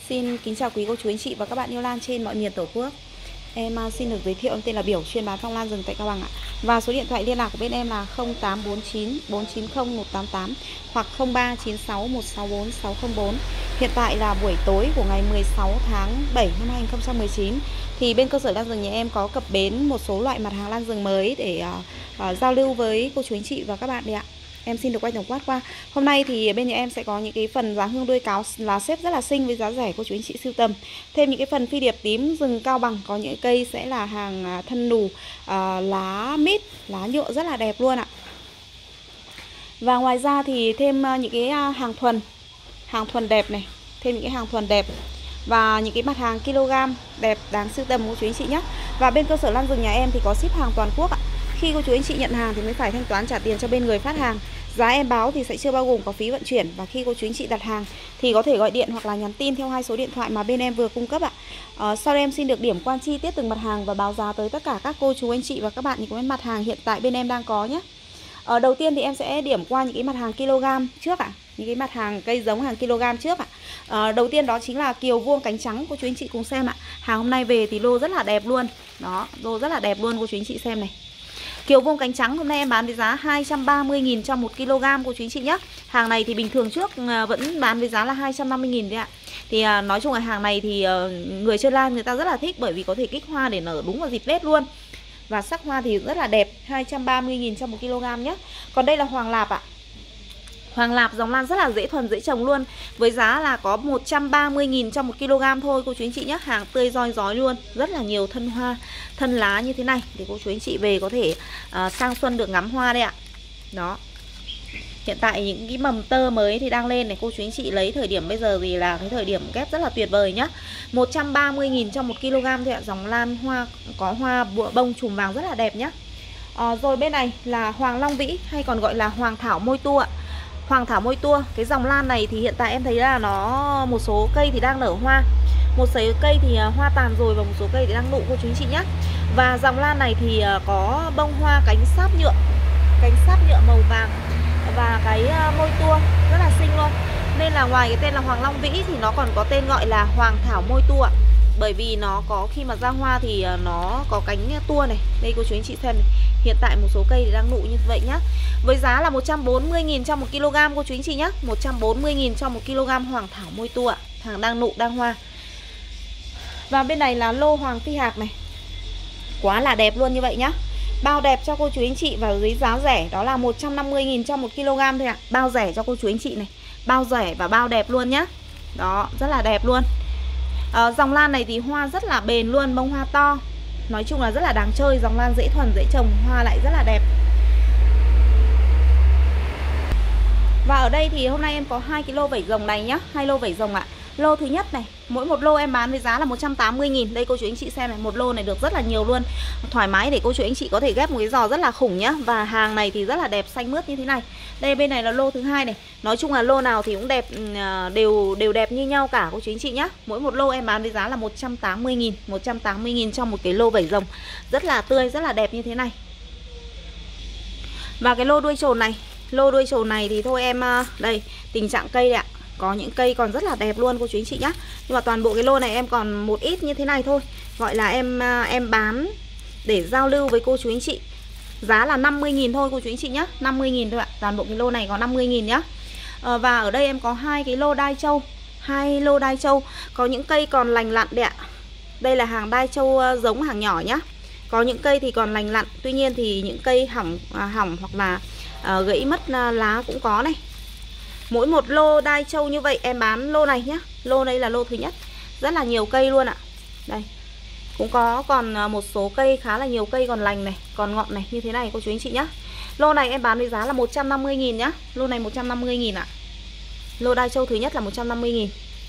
Xin kính chào quý cô chú anh chị và các bạn yêu lan trên mọi miền Tổ quốc. Em xin được giới thiệu, em tên là Biểu, chuyên bán phong lan rừng tại Cao Bằng ạ. Và số điện thoại liên lạc của bên em là 0849 490 188 hoặc 0396 164 604. Hiện tại là buổi tối của ngày 16 tháng 7 năm 2019. Thì bên cơ sở lan rừng nhà em có cập bến một số loại mặt hàng lan rừng mới để giao lưu với cô chú anh chị và các bạn đây ạ. Em xin được quay tổng quát qua. Hôm nay thì bên nhà em sẽ có những cái phần giá hương đuôi cáo lá xếp rất là xinh với giá rẻ cô chú anh chị sưu tầm. Thêm những cái phần phi điệp tím rừng Cao Bằng, có những cây sẽ là hàng thân nù, lá mít, lá nhựa rất là đẹp luôn ạ. Và ngoài ra thì thêm những cái hàng thuần đẹp này, thêm những cái hàng thuần đẹp và những cái mặt hàng kg đẹp đáng sưu tầm cô chú anh chị nhé. Và bên cơ sở lan rừng nhà em thì có ship hàng toàn quốc ạ. Khi cô chú anh chị nhận hàng thì mới phải thanh toán trả tiền cho bên người phát hàng. Giá em báo thì sẽ chưa bao gồm có phí vận chuyển. Và khi cô chú anh chị đặt hàng thì có thể gọi điện hoặc là nhắn tin theo hai số điện thoại mà bên em vừa cung cấp ạ. Sau đây em xin được điểm quan chi tiết từng mặt hàng và báo giá tới tất cả các cô chú anh chị và các bạn những cái mặt hàng hiện tại bên em đang có nhé. Đầu tiên thì em sẽ điểm qua những cái mặt hàng kg trước ạ. Những cái mặt hàng cây giống hàng kg trước ạ. Đầu tiên đó chính là kiều vuông cánh trắng, cô chú anh chị cùng xem ạ. Hàng hôm nay về thì lô rất là đẹp luôn. Đó, lô rất là đẹp luôn cô chú anh chị xem này. Kiều vuông cánh trắng hôm nay em bán với giá 230.000 cho 1 kg cô chú anh chị nhé. Hàng này thì bình thường trước vẫn bán với giá là 250.000 đấy ạ. Thì nói chung là hàng này thì người chơi lan người ta rất là thích, bởi vì có thể kích hoa để nở đúng vào dịp Tết luôn. Và sắc hoa thì rất là đẹp, 230.000 cho 1 kg nhé. Còn đây là Hoàng Lạp ạ. Hoàng Lạp dòng lan rất là dễ thuần, dễ trồng luôn. Với giá là có 130.000 cho 1 kg thôi cô chú anh chị nhé. Hàng tươi roi rói luôn. Rất là nhiều thân hoa, thân lá như thế này để cô chú anh chị về có thể sang xuân được ngắm hoa đây ạ. Đó. Hiện tại những cái mầm tơ mới thì đang lên này. Cô chú anh chị lấy thời điểm bây giờ thì là cái thời điểm ghép rất là tuyệt vời nhá. 130.000 cho 1 kg thôi ạ. Dòng lan hoa có hoa bông chùm vàng rất là đẹp nhá. Rồi bên này là Hoàng Long Vĩ, hay còn gọi là Hoàng Thảo Môi Tua ạ. Hoàng Thảo Môi Tua, cái dòng lan này thì hiện tại em thấy là nó một số cây thì đang nở hoa, một số cây thì hoa tàn rồi, và một số cây thì đang nụ cô chú anh chị nhé. Và dòng lan này thì có bông hoa cánh sáp nhựa màu vàng và cái môi tua rất là xinh luôn. Nên là ngoài cái tên là Hoàng Long Vĩ thì nó còn có tên gọi là Hoàng Thảo Môi Tua, bởi vì nó có khi mà ra hoa thì nó có cánh tua này. Đây cô chú anh chị xem này. Hiện tại một số cây thì đang nụ như vậy nhá. Với giá là 140.000 cho 1 kg cô chú anh chị nhá. 140.000 cho 1 kg Hoàng Thảo Môi Tua, hàng đang nụ đang hoa. Và bên này là lô Hoàng Phi Hạc này. Quá là đẹp luôn như vậy nhá. Bao đẹp cho cô chú anh chị và với giá rẻ đó là 150.000 cho 1 kg thôi ạ. Bao rẻ cho cô chú anh chị này. Bao rẻ và bao đẹp luôn nhá. Đó, rất là đẹp luôn. Dòng lan này thì hoa rất là bền luôn, bông hoa to. Nói chung là rất là đáng chơi, dòng lan dễ thuần, dễ trồng, hoa lại rất là đẹp. Và ở đây thì hôm nay em có 2 cái lô vẩy rồng này nhá, 2 lô vẩy rồng ạ. Lô thứ nhất này, mỗi một lô em bán với giá là 180.000. Đây cô chú anh chị xem này, một lô này được rất là nhiều luôn. Thoải mái để cô chú anh chị có thể ghép một cái giò rất là khủng nhá. Và hàng này thì rất là đẹp, xanh mướt như thế này. Đây bên này là lô thứ hai này. Nói chung là lô nào thì cũng đẹp, đều đẹp như nhau cả cô chú anh chị nhá. Mỗi một lô em bán với giá là 180.000, 180.000 cho một cái lô vẩy rồng. Rất là tươi, rất là đẹp như thế này. Và cái lô đuôi trồn này, lô đuôi trồn này thì thôi em, đây tình trạng cây ạ. Có những cây còn rất là đẹp luôn cô chú anh chị nhá. Nhưng mà toàn bộ cái lô này em còn một ít như thế này thôi. Gọi là em bán để giao lưu với cô chú anh chị. Giá là 50.000 thôi cô chú anh chị nhá. 50.000 thôi ạ. Toàn bộ cái lô này có 50.000 nhá. Và ở đây em có 2 cái lô đai trâu. 2 lô đai trâu. Có những cây còn lành lặn đấy ạ. Đây là hàng đai trâu giống hàng nhỏ nhá. Có những cây thì còn lành lặn. Tuy nhiên thì những cây hỏng hoặc là gãy mất lá cũng có này. Mỗi một lô đai trâu như vậy em bán lô này nhá. Lô đây là lô thứ nhất. Rất là nhiều cây luôn ạ. Đây. Cũng có còn một số cây, khá là nhiều cây còn lành này, còn ngọn này như thế này cô chú anh chị nhá. Lô này em bán với giá là 150.000 nhá. Lô này 150.000 ạ. Lô đai trâu thứ nhất là 150.000.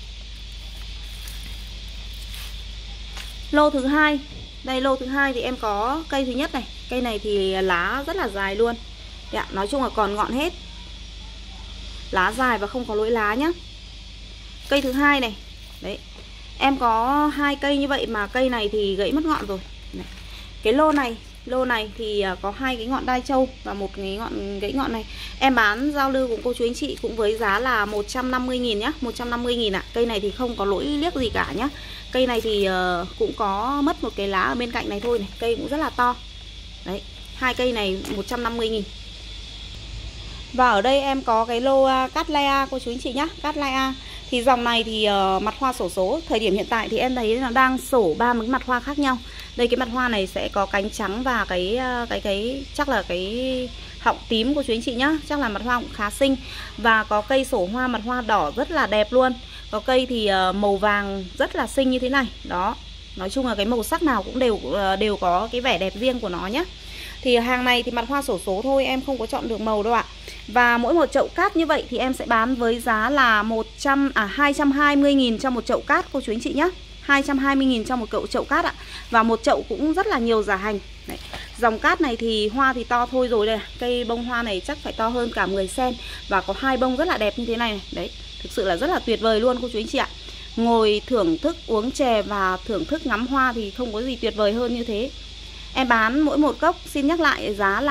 Lô thứ hai. Đây lô thứ hai thì em có cây thứ nhất này. Cây này thì lá rất là dài luôn. Đấy, nói chung là còn ngọn hết. Lá dài và không có lỗi lá nhá. Cây thứ hai này. Đấy. Em có 2 cây như vậy mà cây này thì gãy mất ngọn rồi. Đấy. Cái lô này Lô này thì có 2 cái ngọn đai trâu và một cái gãy ngọn này. Em bán giao lưu cùng cô chú anh chị cũng với giá là 150.000 nhá, 150.000 ạ. Cây này thì không có lỗi liếc gì cả nhá. Cây này thì cũng có mất một cái lá ở bên cạnh này thôi này, cây cũng rất là to. Đấy, 2 cây này 150.000. Và ở đây em có cái lô Cattleya cô chú anh chị nhá, Cattleya. Thì dòng này thì mặt hoa xổ số. Thời điểm hiện tại thì em thấy là đang xổ 3 cái mặt hoa khác nhau. Đây cái mặt hoa này sẽ có cánh trắng và cái chắc là cái họng tím cô chú anh chị nhá. Chắc là mặt hoa cũng khá xinh. Và có cây sổ hoa mặt hoa đỏ rất là đẹp luôn. Có cây thì màu vàng rất là xinh như thế này. Đó, nói chung là cái màu sắc nào cũng đều có cái vẻ đẹp riêng của nó nhá. Thì hàng này thì mặt hoa xổ số thôi, em không có chọn được màu đâu ạ. Và mỗi một chậu cát như vậy thì em sẽ bán với giá là 220.000 cho một chậu cát cô chú anh chị nhé. 220.000 cho một chậu cát ạ. Và một chậu cũng rất là nhiều giả hành. Đấy. Dòng cát này thì hoa thì to thôi rồi đây. Cây bông hoa này chắc phải to hơn cả 10 cm. Và có 2 bông rất là đẹp như thế này. Đấy, thực sự là rất là tuyệt vời luôn cô chú anh chị ạ. Ngồi thưởng thức uống chè và thưởng thức ngắm hoa thì không có gì tuyệt vời hơn như thế. Em bán mỗi một gốc xin nhắc lại giá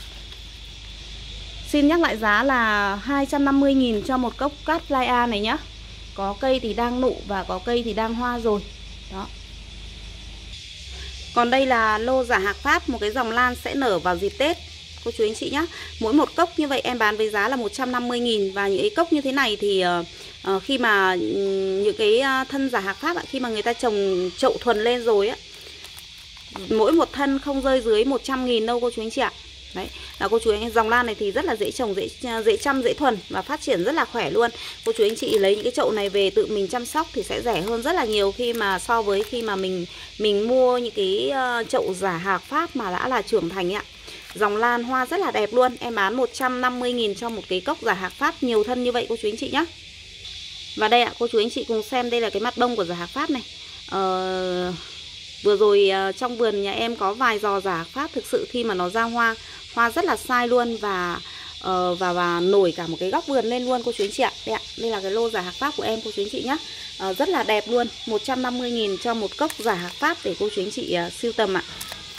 là 250.000 cho một gốc Cattleya này nhá. Có cây thì đang nụ và có cây thì đang hoa rồi. Đó. Còn đây là lô giả hạc Pháp, một cái dòng lan sẽ nở vào dịp Tết cô chú anh chị nhá. Mỗi một cốc như vậy em bán với giá là 150.000. Và những cái cốc như thế này thì khi mà những cái thân giả hạc Pháp khi mà người ta trồng chậu thuần lên rồi á, mỗi một thân không rơi dưới 100.000 đâu cô chú anh chị ạ. Đấy, là cô chú anh dòng lan này thì rất là dễ trồng, dễ chăm, dễ thuần và phát triển rất là khỏe luôn. Cô chú anh chị lấy những cái chậu này về tự mình chăm sóc thì sẽ rẻ hơn rất là nhiều khi mà so với khi mà mình mua những cái chậu giả hạc Pháp mà đã là trưởng thành ạ. Dòng lan hoa rất là đẹp luôn. Em bán 150.000 cho một cái cốc giả hạc Pháp nhiều thân như vậy cô chú anh chị nhé. Và đây ạ, cô chú anh chị cùng xem đây là cái mặt bông của giả hạc Pháp này. Vừa rồi trong vườn nhà em có vài giò giả hạc Pháp, thực sự khi mà nó ra hoa rất là sai luôn và nổi cả một cái góc vườn lên luôn cô chú anh chị ạ. Đây ạ, đây là cái lô giả hạc Pháp của em cô chú anh chị nhé. Rất là đẹp luôn, 150.000 cho một cốc giả hạc Pháp để cô chú anh chị sưu tầm ạ.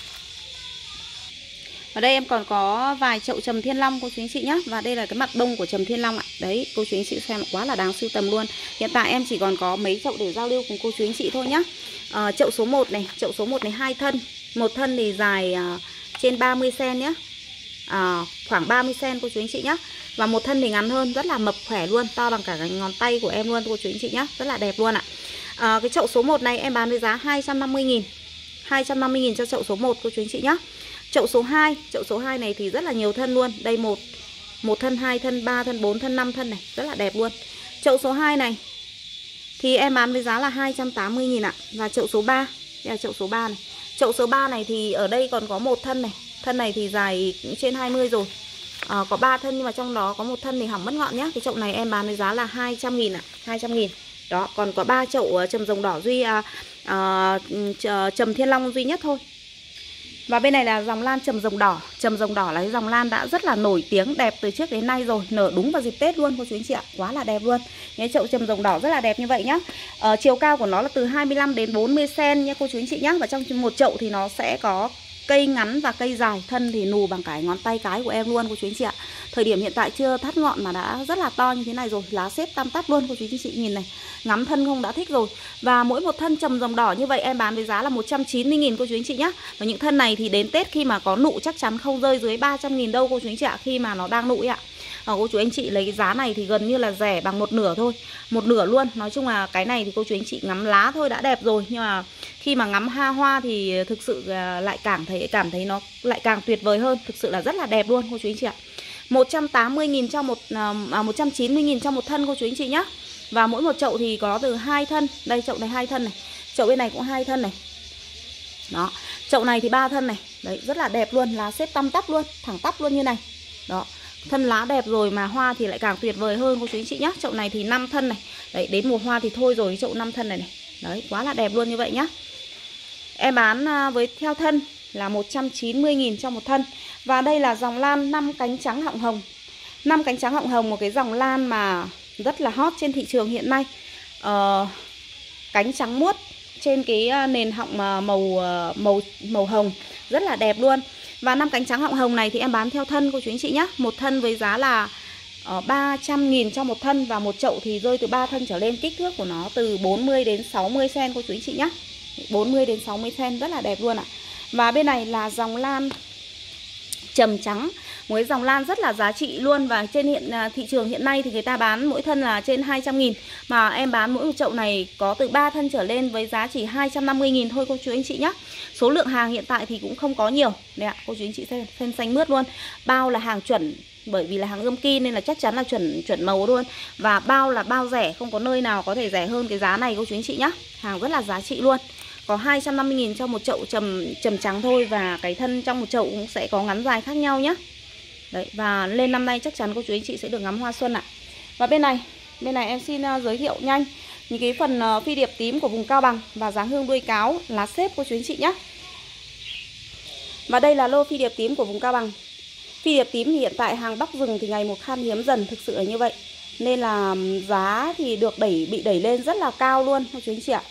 Ở đây em còn có vài chậu trầm thiên long cô chú anh chị nhé. Và đây là cái mặt bông của trầm thiên long ạ. Đấy, cô chú anh chị xem quá là đáng sưu tầm luôn. Hiện tại em chỉ còn có mấy chậu để giao lưu cùng cô chú anh chị thôi nhé. Chậu số 1 này, chậu số 1 này 2 thân. Một thân thì dài trên 30 cm nhé. Khoảng 30 cm cô chú anh chị nhé. Và một thân thì ngắn hơn, rất là mập khỏe luôn, to bằng cả cái ngón tay của em luôn cô chú anh chị nhé. Rất là đẹp luôn ạ. Cái chậu số 1 này em bán với giá 250.000. 250.000 cho chậu số 1 cô chú anh chị nhé. Chậu số 2 này thì rất là nhiều thân luôn. Đây một thân, 2 thân, 3 thân, 4 thân, 5 thân này, rất là đẹp luôn. Chậu số 2 này thì em bán với giá là 280.000 ạ. Và chậu số 3, đây là chậu số 3 này. Chậu số 3 này thì ở đây còn có một thân này. Thân này thì dài cũng trên 20 rồi. Có 3 thân nhưng mà trong đó có một thân thì hỏng mất ngọn nhá. Cái chậu này em bán với giá là 200.000 ạ, 200.000. Đó, còn có 3 chậu trầm rồng đỏ trầm thiên long duy nhất thôi. Và bên này là dòng lan trầm rồng đỏ. Trầm rồng đỏ là cái dòng lan đã rất là nổi tiếng, đẹp từ trước đến nay rồi, nở đúng vào dịp Tết luôn cô chú anh chị ạ. Quá là đẹp luôn. Cái chậu trầm rồng đỏ rất là đẹp như vậy nhá. Chiều cao của nó là từ 25 đến 40 cm nha cô chú anh chị nhá. Và trong một chậu thì nó sẽ có cây ngắn và cây dài, thân thì nù bằng cái ngón tay cái của em luôn cô chú anh chị ạ. Thời điểm hiện tại chưa thắt ngọn mà đã rất là to như thế này rồi, lá xếp tăm tắp luôn cô chú anh chị nhìn này. Ngắm thân không đã thích rồi. Và mỗi một thân trầm rồng đỏ như vậy em bán với giá là 190.000 cô chú anh chị nhé. Và những thân này thì đến Tết khi mà có nụ chắc chắn không rơi dưới 300.000 đâu cô chú anh chị ạ, khi mà nó đang nụ ạ. Cô chú anh chị lấy cái giá này thì gần như là rẻ bằng một nửa thôi, một nửa luôn. Nói chung là cái này thì cô chú anh chị ngắm lá thôi đã đẹp rồi, nhưng mà khi mà ngắm hoa thì thực sự lại cảm thấy nó lại càng tuyệt vời hơn. Thực sự là rất là đẹp luôn cô chú anh chị ạ. 180.000 cho 190.000 cho một thân cô chú anh chị nhé. Và mỗi một chậu thì có từ 2 thân. Đây chậu này 2 thân này, chậu bên này cũng 2 thân này. Đó, chậu này thì 3 thân này. Đấy, rất là đẹp luôn, lá xếp tăm tắp luôn, thẳng tắp luôn như này. Đó, thân lá đẹp rồi mà hoa thì lại càng tuyệt vời hơn cô chú anh chị nhé. Chậu này thì 5 thân này. Đấy, đến mùa hoa thì thôi rồi, chậu 5 thân này này. Đấy, quá là đẹp luôn như vậy nhá. Em bán với theo thân là 190.000 cho một thân. Và đây là dòng lan 5 cánh trắng họng hồng. 5 cánh trắng họng hồng, một cái dòng lan mà rất là hot trên thị trường hiện nay. Cánh trắng muốt, trên cái nền họng màu hồng rất là đẹp luôn. Và 5 cánh trắng họng hồng này thì em bán theo thân cô chú anh chị nhé. Một thân với giá là 300.000 cho một thân, và một chậu thì rơi từ 3 thân trở lên. Kích thước của nó từ 40 đến 60 cm cô chú anh chị nhé. 40 đến 60 cm rất là đẹp luôn ạ. Và bên này là dòng lan trầm trắng, một cái dòng lan rất là giá trị luôn. Và trên thị trường hiện nay thì người ta bán mỗi thân là trên 200.000, mà em bán mỗi một chậu này có từ 3 thân trở lên với giá chỉ 250.000 thôi cô chú anh chị nhé. Số lượng hàng hiện tại thì cũng không có nhiều. Đây ạ, cô chú anh chị xem xanh mướt luôn. Bao là hàng chuẩn, bởi vì là hàng ươm ki nên là chắc chắn là chuẩn màu luôn. Và bao là bao rẻ, không có nơi nào có thể rẻ hơn cái giá này cô chú anh chị nhé. Hàng rất là giá trị luôn. Có 250.000 cho một chậu trầm trắng thôi. Và cái thân trong một chậu cũng sẽ có ngắn dài khác nhau nhé. Đấy, và lên năm nay chắc chắn cô chú anh chị sẽ được ngắm hoa xuân ạ. Và bên này em xin giới thiệu nhanh những cái phần phi điệp tím của vùng Cao Bằng và dáng hương đuôi cáo lá xếp cô chú anh chị nhé. Và đây là lô phi điệp tím của vùng Cao Bằng. Phi điệp tím thì hiện tại hàng Bắc rừng thì ngày một khan hiếm dần, thực sự là như vậy. Nên là giá thì được bị đẩy lên rất là cao luôn cô chú anh chị ạ.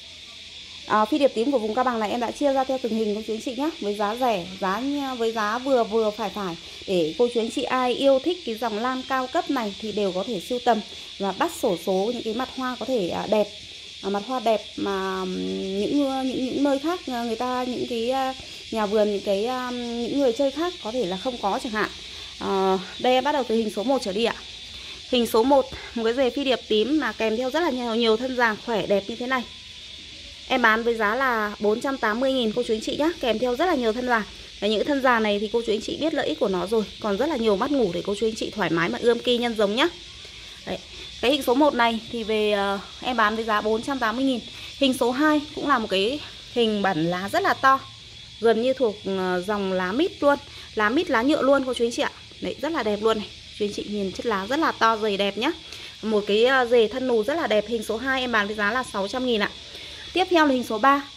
Phi điệp tím của vùng Cao Bằng này em đã chia ra theo từng hình cô chú anh chị nhé, với giá rẻ, với giá vừa phải để cô chú anh chị ai yêu thích cái dòng lan cao cấp này thì đều có thể sưu tầm và bắt xổ số những cái mặt hoa có thể đẹp, mặt hoa đẹp mà những nơi khác người ta, những cái nhà vườn, những người chơi khác có thể là không có chẳng hạn. Đây em bắt đầu từ hình số 1 trở đi ạ. Hình số 1, một cái dề phi điệp tím mà kèm theo rất là nhiều thân già khỏe đẹp như thế này. Em bán với giá là 480.000 cô chú anh chị nhé, kèm theo rất là nhiều thân già. Và những thân già này thì cô chú anh chị biết lợi ích của nó rồi, còn rất là nhiều mắt ngủ để cô chú anh chị thoải mái mà ươm ki nhân giống nhé. Đấy. Cái hình số 1 này thì em bán với giá 480.000. Hình số 2 cũng là một cái hình bản lá rất là to, gần như thuộc dòng lá mít luôn, lá mít lá nhựa luôn cô chú anh chị ạ. Đấy, rất là đẹp luôn này. Chú anh chị nhìn chất lá rất là to dày đẹp nhá. Một cái dề thân nù rất là đẹp. Hình số 2 em bán với giá là 600.000 ạ. Tiếp theo là hình số 3.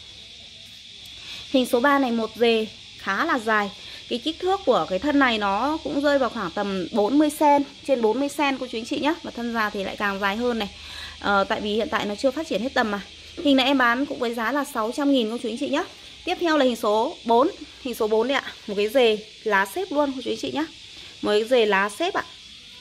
Hình số 3 này một dề khá là dài. Cái kích thước của cái thân này nó cũng rơi vào khoảng tầm 40 cm, trên 40 cm cô chú anh chị nhé. Và thân già thì lại càng dài hơn này. Tại vì hiện tại nó chưa phát triển hết tầm mà. Hình này em bán cũng với giá là 600.000 cô chú anh chị nhé. Tiếp theo là hình số 4. Hình số 4 đây ạ. Một cái dề lá xếp luôn cô chú anh chị nhé. Một cái dề lá xếp ạ.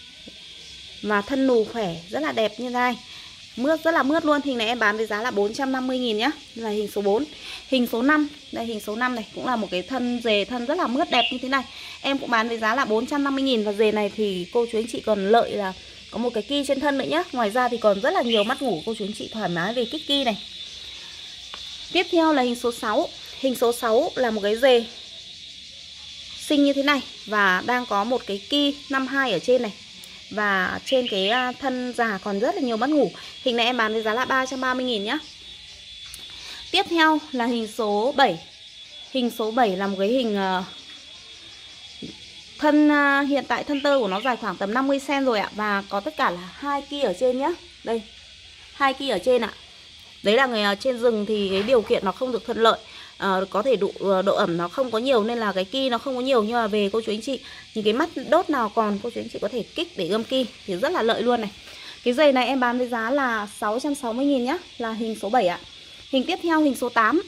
Và thân nù khỏe rất là đẹp như thế này. Mướt rất là mướt luôn. Hình này em bán với giá là 450.000 nhá. Là hình số 4. Hình số 5. Đây hình số 5 này cũng là một cái dề thân rất là mướt đẹp như thế này. Em cũng bán với giá là 450.000. Và dề này thì cô chú anh chị còn lợi là có một cái ki trên thân nữa nhá. Ngoài ra thì còn rất là nhiều mắt ngủ, cô chú anh chị thoải mái về kích ki này. Tiếp theo là hình số 6. Hình số 6 là một cái dề xinh như thế này. Và đang có một cái ki 52 ở trên này. Và trên cái thân già còn rất là nhiều mắt ngủ. Hình này em bán với giá là 330.000 nhá. Tiếp theo là hình số 7. Hình số 7 là một cái hình thân hiện tại thân tơ của nó dài khoảng tầm 50 cm rồi ạ. Và có tất cả là 2 ki ở trên nhá. Đây, 2 ki ở trên ạ. Đấy là người trên rừng thì cái điều kiện nó không được thuận lợi. Có thể độ ẩm nó không có nhiều nên là cái ki nó không có nhiều. Nhưng mà về cô chú anh chị, những cái mắt đốt nào còn cô chú anh chị có thể kích để ươm ki thì rất là lợi luôn này. Cái dây này em bán với giá là 660.000 nhá. Là hình số 7 ạ. Hình tiếp theo hình số 8.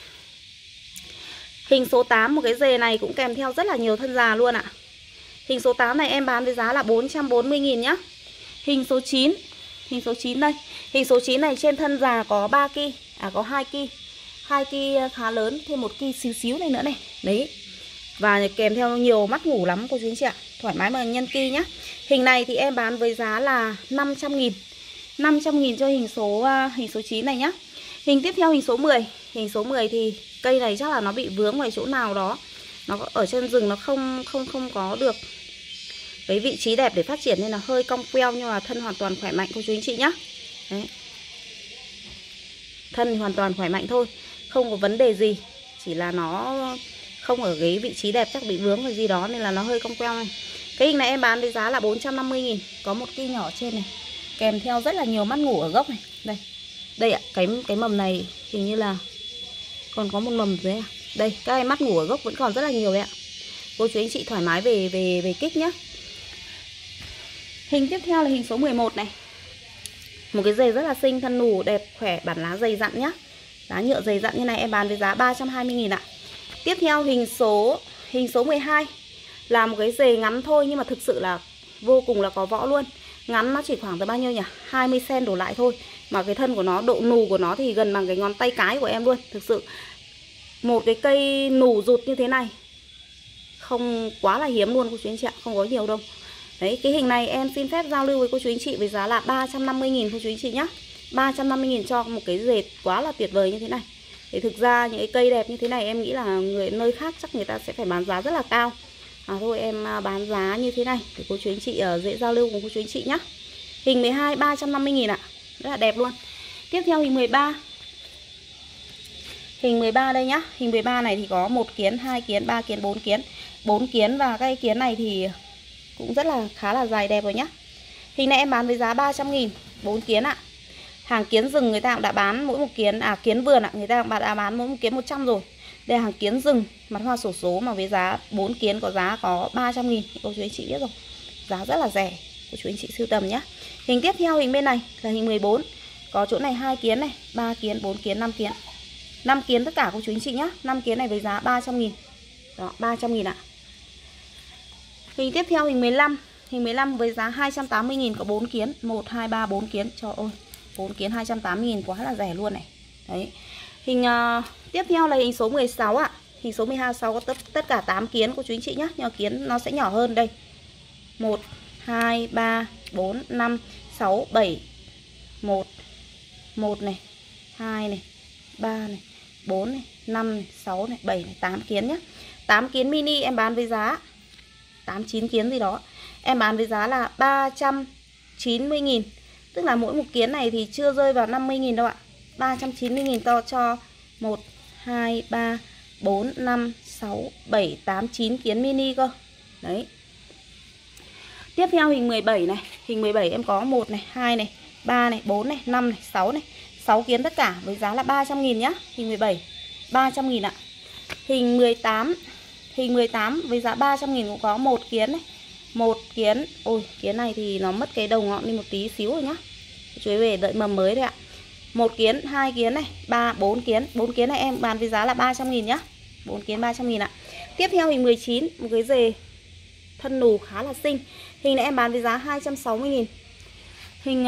Hình số 8 một cái dề này cũng kèm theo rất là nhiều thân già luôn ạ. Hình số 8 này em bán với giá là 440.000 nhá. Hình số 9. Hình số 9 đây. Hình số 9 này trên thân già có 3 ki, có 2 ki. 2 ki khá lớn, thêm một ki xíu xíu này nữa này. Đấy. Và kèm theo nhiều mắt ngủ lắm cô chú anh chị ạ. Thoải mái mà nhân ki nhá. Hình này thì em bán với giá là 500.000. 500.000 cho hình số 9 này nhá. Hình tiếp theo hình số 10. Hình số 10 thì cây này chắc là nó bị vướng vào chỗ nào đó. Nó ở trên rừng nó không có được cái vị trí đẹp để phát triển nên là hơi cong queo, nhưng mà thân hoàn toàn khỏe mạnh cô chú anh chị nhá. Đấy. Thân hoàn toàn khỏe mạnh thôi, không có vấn đề gì. Chỉ là nó không ở cái vị trí đẹp, chắc bị vướng hay gì đó nên là nó hơi cong queo này. Cái hình này em bán với giá là 450.000. Có một ki nhỏ trên này, kèm theo rất là nhiều mắt ngủ ở gốc này. Đây. Đây ạ, cái mầm này hình như là còn có một mầm dưới ạ. Đây, các em mắt ngủ ở gốc vẫn còn rất là nhiều đấy ạ. Cô chú anh chị thoải mái về kích nhá. Hình tiếp theo là hình số 11 này. Một cái dề rất là xinh, thân nù đẹp khỏe, bản lá dày dặn nhá. Lá nhựa dày dặn như này em bán với giá 320.000 ạ. Tiếp theo hình số 12 là một cái dề ngắn thôi nhưng mà thực sự là vô cùng là có võ luôn. Ngắn nó chỉ khoảng tới bao nhiêu nhỉ? 20 cm đổ lại thôi. Mà cái thân của nó, độ nù của nó thì gần bằng cái ngón tay cái của em luôn. Thực sự một cái cây nù rụt như thế này không quá là hiếm luôn cô chú anh chị ạ, không có nhiều đâu. Đấy, cái hình này em xin phép giao lưu với cô chú anh chị với giá là 350.000 cô chú anh chị nhá. 350.000 cho một cái dệt quá là tuyệt vời như thế này. Thì thực ra những cái cây đẹp như thế này em nghĩ là nơi khác chắc người ta sẽ phải bán giá rất là cao. Thôi em bán giá như thế này để cô chú anh chị dễ giao lưu cùng cô chú anh chị nhá. Hình 12 350.000 ạ. Rất là đẹp luôn. Tiếp theo hình 13. Hình 13 đây nhá. Hình 13 này thì có 1 kiến, 2 kiến, 3 kiến, 4 kiến. 4 kiến và cái kiến này thì cũng rất là khá là dài đẹp rồi nhá. Hình này em bán với giá 300.000, 4 kiến ạ. Hàng kiến rừng người ta cũng đã bán mỗi một kiến, kiến vườn ạ, người ta cũng đã bán mỗi một kiến 100 rồi. Đây là hàng kiến rừng, mặt hoa xổ số mà với giá 4 kiến có giá có 300.000. Cô chú anh chị biết rồi, giá rất là rẻ, cô chú anh chị sưu tầm nhé. Hình tiếp theo hình bên này là hình 14. Có chỗ này 2 kiến này, 3 kiến, 4 kiến, 5 kiến. 5 kiến tất cả cô chú anh chị nhé. 5 kiến này với giá 300.000. Đó, 300.000 ạ. Hình tiếp theo hình 15. Hình 15 với giá 280.000 có 4 kiến, 1 2 3 4 kiến. Trời ơi, 4 kiến 280.000 quá là rẻ luôn này. Đấy. Hình tiếp theo là hình số 16 ạ. Hình số 12 có tất cả 8 kiến cô chú anh chị nhé. Nhưng mà kiến nó sẽ nhỏ hơn đây. 1 2 3 4 5 6 7. 1 này, 2 này, 3 này, 4 này, 5 này, 6 này, 7 này, 8 kiến nhé. 8 kiến mini em bán với giá 8-9 kiến gì đó. Em bán với giá là 390.000. Tức là mỗi một kiến này thì chưa rơi vào 50.000 đâu ạ. 390.000 cho 1 2 3 4 5 6 7 8 9 kiến mini cơ. Đấy. Tiếp theo hình 17 này. Hình 17 em có 1 này, 2 này, 3 này, 4 này, 5 này, 6 này. 6 kiến tất cả với giá là 300.000 nhá. Hình 17 300.000 ạ. Hình 18. Hình 18 với giá 300.000 cũng có 1 kiến này. 1 kiến. Ôi, kiến này thì nó mất cái đầu ngọn đi một tí xíu rồi nhá. Chú ấy về đợi mầm mới thôi ạ. 1 kiến, 2 kiến này, 3, 4 kiến. 4 kiến này em bán với giá là 300.000 nhá. 4 kiến 300.000 ạ. Tiếp theo hình 19, một cái dề thân nù khá là xinh. Hình này em bán với giá 260.000. Hình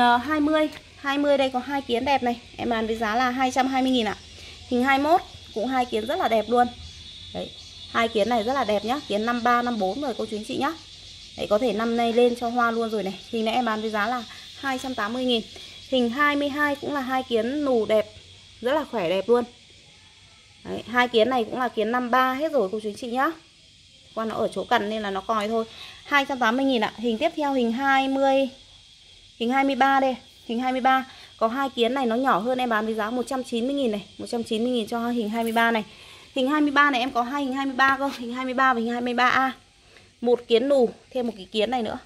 20 đây có 2 kiến đẹp này, em bán với giá là 220.000 ạ. Hình 21 cũng 2 kiến rất là đẹp luôn. Đấy, 2 kiến này rất là đẹp nhá. Kiến 53, 54 rồi cô chú anh chị nhá. Đấy, có thể năm nay lên cho hoa luôn rồi này. Hình này em bán với giá là 280.000. Hình 22 cũng là 2 kiến nù đẹp, rất là khỏe đẹp luôn. Đấy, 2 kiến này cũng là kiến 53 hết rồi cô chú anh chị nhá. Qua nó ở chỗ cần nên là nó còi thôi. 280.000 ạ. Hình tiếp theo hình 20. Hình 23 đây. Hình 23 có 2 kiến này nó nhỏ hơn, em bán với giá 190.000 này. 190.000 cho hình 23 này. Hình 23 này em có 2 hình 23 cơ. Hình 23 và hình 23A. 1 kiến nù, thêm một cái kiến này nữa.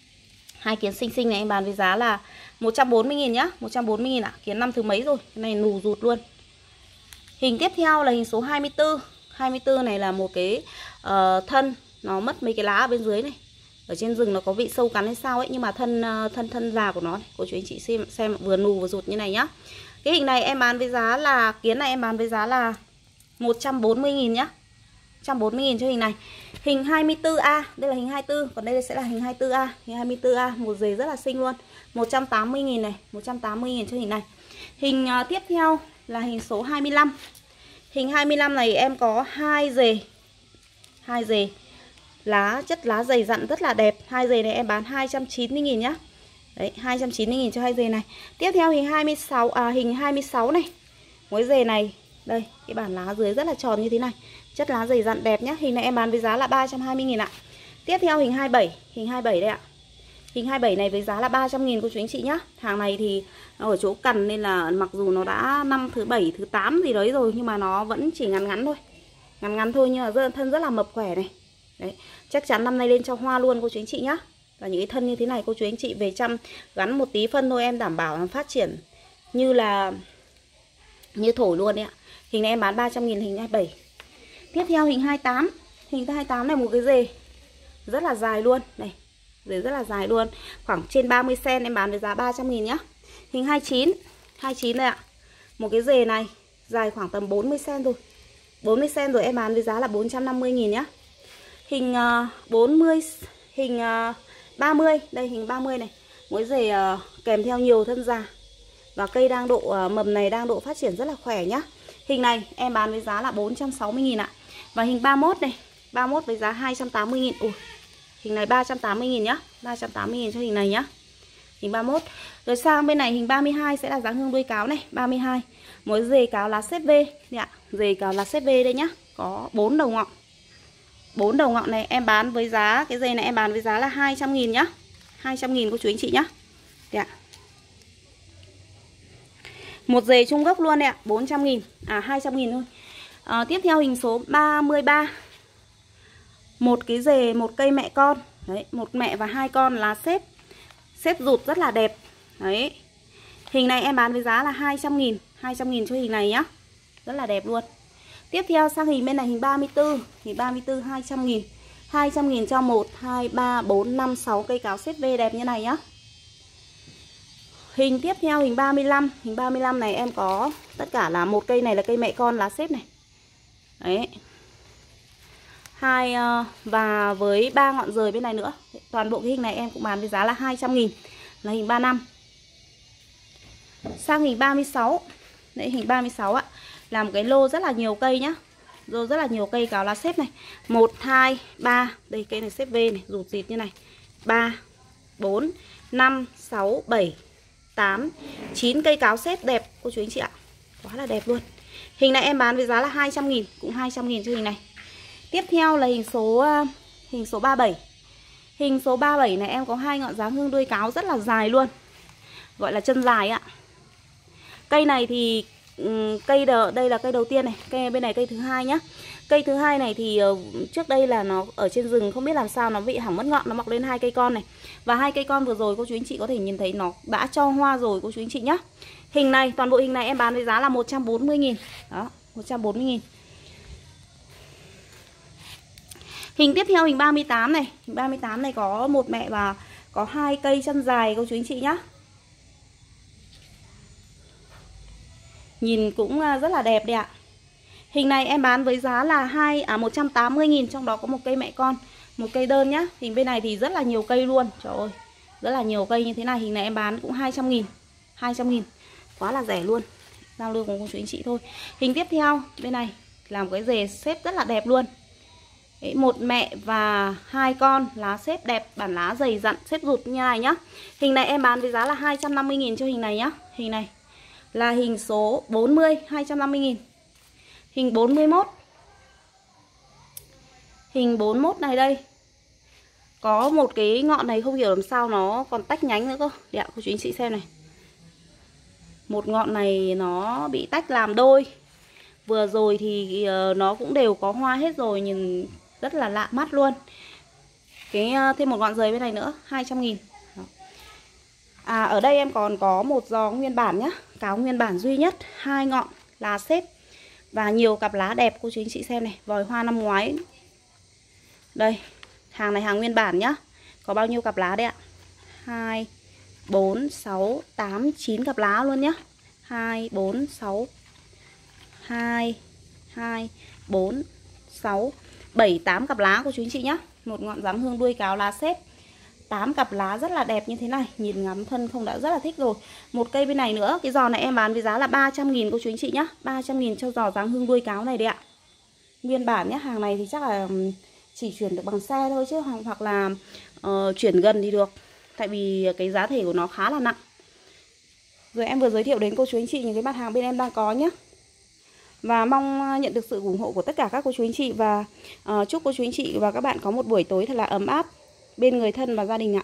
2 kiến xinh xinh này em bán với giá là 140.000 nhá. 140.000 ạ. Kiến năm thứ mấy rồi. Cái này nù rụt luôn. Hình tiếp theo là hình số 24. 24 này là một cái thân nó mất mấy cái lá ở bên dưới này. Ở trên rừng nó có vị sâu cắn hay sao ấy, nhưng mà thân già của nó này, cô chú anh chị xem vừa nù vừa rụt như này nhá. Cái hình này em bán với giá là kiến này em bán với giá là 140.000 nhá. 140.000 cho hình này. Hình 24A, đây là hình 24, còn đây sẽ là hình 24A. Hình 24A một dề rất là xinh luôn. 180.000 này, 180.000 cho hình này. Hình tiếp theo là hình số 25. Hình 25 này em có 2 dề. 2 dề. Chất lá dày dặn rất là đẹp. 2 dề này em bán 290.000 nhá. Đấy, 290.000 cho 2 dề này. Tiếp theo hình 26 này. Mỗi dề này, đây, cái bản lá dưới rất là tròn như thế này. Chất lá dày dặn đẹp nhá. Hình này em bán với giá là 320.000 ạ. Tiếp theo hình 27, hình 27 đây ạ. Hình 27 này với giá là 300.000 cô chú anh chị nhá. Hàng này thì nó ở chỗ cằn nên là mặc dù nó đã năm thứ 7, thứ 8 gì đấy rồi nhưng mà nó vẫn chỉ ngắn thôi. Ngắn thôi nhưng mà thân rất là mập khỏe này. Đấy, chắc chắn năm nay lên cho hoa luôn cô chú anh chị nhá. Và những cái thân như thế này cô chú anh chị về chăm gắn một tí phân thôi em đảm bảo là phát triển như thổi luôn đấy ạ. Hình này em bán 300.000 hình 27. Tiếp theo hình 28. Hình 28 này một cái dề rất là dài luôn. Này, dề rất là dài luôn. Khoảng trên 30 cm em bán với giá 300.000 nhá. Hình 29. 29 đây ạ. Một cái dề này dài khoảng tầm 40 cm rồi. 40 cm rồi em bán với giá là 450.000 nhá. Hình 40, hình 30, đây hình 30 này. Mỗi rể kèm theo nhiều thân già. Và cây đang độ mầm này đang độ phát triển rất là khỏe nhá. Hình này em bán với giá là 460.000 ạ. Và hình 31 này, 31 với giá 280.000. Ủa, hình này 380.000 nhá. 380.000 cho hình này nhá. Hình 31. Rồi sang bên này hình 32 sẽ là dáng hương đuôi cáo này, 32. Mỗi dề cáo lá xếp V đây ạ. Dề cáo lá xếp V đây nhá. Có 4 đầu ngọn. 4 đầu ngọn này em bán với giá, cái dây này em bán với giá là 200.000 nhá. 200.000 cô chú anh chị nhá. Đây ạ. Một dề trung gốc luôn đấy ạ, 400.000. À 200.000 thôi. Tiếp theo hình số 33. Một cái dề, một cây mẹ con. Đấy, một mẹ và hai con lá xếp. Xếp rụt rất là đẹp. Đấy. Hình này em bán với giá là 200.000. 200.000 cho hình này nhá. Rất là đẹp luôn. Tiếp theo sang hình bên này hình 34. Hình 34 200.000. 200.000 cho 1, 2, 3, 4, 5, 6 cây cáo xếp V đẹp như này nhá. Hình tiếp theo hình 35. Hình 35 này em có tất cả là một cây này là cây mẹ con lá xếp này. Đấy. Và với 3 ngọn rời bên này nữa. Toàn bộ cái hình này em cũng bán với giá là 200.000. Là hình 35. Sang hình 36. Đấy, hình 36 ạ. Là một cái lô rất là nhiều cây nhá. Lô rất là nhiều cây cáo lá xếp này. 1, 2, 3. Đây cây này xếp V này, rụt rịt như này. 3, 4, 5, 6, 7, 8, 9 cây cáo xếp đẹp cô chú anh chị ạ. Quá là đẹp luôn. Hình này em bán với giá là 200.000. Cũng 200.000 cho hình này. Tiếp theo là hình số 37. Hình số 37 này em có hai ngọn dáng hương đuôi cáo rất là dài luôn. Gọi là chân dài ạ. Cây này thì đây là cây đầu tiên này, cây bên này cây thứ hai nhá. Cây thứ hai này thì trước đây là nó ở trên rừng không biết làm sao nó bị hỏng mất ngọn, nó mọc lên hai cây con này. Và hai cây con vừa rồi cô chú anh chị có thể nhìn thấy nó đã cho hoa rồi cô chú anh chị nhá. Hình này, toàn bộ hình này em bán với giá là 140.000. Đó, 140.000. Hình tiếp theo hình 38 này, hình 38 này có một mẹ và có hai cây chân dài cô chú anh chị nhá. Nhìn cũng rất là đẹp đấy ạ. Hình này em bán với giá là 180.000, trong đó có một cây mẹ con, một cây đơn nhá. Hình bên này thì rất là nhiều cây luôn. Trời ơi, rất là nhiều cây như thế này. Hình này em bán cũng 200.000. 200.000. Quá là rẻ luôn. Giao lưu cùng cô chú anh chị thôi. Hình tiếp theo bên này là một cái rề xếp rất là đẹp luôn. Đấy, một mẹ và hai con lá xếp đẹp, bản lá dày dặn, xếp rụt như này nhá. Hình này em bán với giá là 250.000 cho hình này nhá. Hình này là hình số 40, 250.000. Hình 41. Hình 41 này đây. Có một cái ngọn này không hiểu làm sao nó còn tách nhánh nữa cơ. Để cô chú anh chị xem này. Một ngọn này nó bị tách làm đôi. Vừa rồi thì nó cũng đều có hoa hết rồi, nhìn rất là lạ mắt luôn. Thêm một ngọn rời bên này nữa, 200.000. Ở đây em còn có một giò nguyên bản nhá. Cáo nguyên bản duy nhất, hai ngọn lá xếp và nhiều cặp lá đẹp cô chú anh chị xem này. Vòi hoa năm ngoái. Đây, hàng này hàng nguyên bản nhá. Có bao nhiêu cặp lá đấy ạ? 2, 4, 6, 8, 9 cặp lá luôn nhá. 2, 4, 6, 2, 2, 4, 6, 7, 8 cặp lá cô chú anh chị nhá. Một ngọn dáng hương đuôi cáo lá xếp, 8 cặp lá rất là đẹp như thế này. Nhìn ngắm thân không đã rất là thích rồi. Một cây bên này nữa. Cái giò này em bán với giá là 300.000 cô chú anh chị nhá. 300.000 cho giò dáng hương đuôi cáo này đấy ạ. Nguyên bản nhá. Hàng này thì chắc là chỉ chuyển được bằng xe thôi chứ hoặc là chuyển gần thì được. Tại vì cái giá thể của nó khá là nặng. Rồi em vừa giới thiệu đến cô chú anh chị những cái mặt hàng bên em đang có nhé. Và mong nhận được sự ủng hộ của tất cả các cô chú anh chị. Và chúc cô chú anh chị và các bạn có một buổi tối thật là ấm áp bên người thân và gia đình ạ.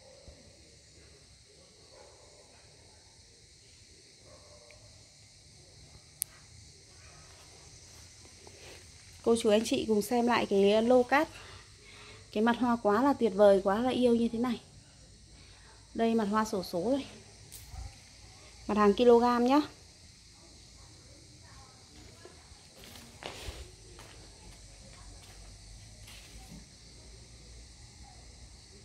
Cô chú anh chị cùng xem lại cái lô cát. Cái mặt hoa quá là tuyệt vời, quá là yêu như thế này. Đây mặt hoa xổ số rồi. Mặt hàng kg nhá.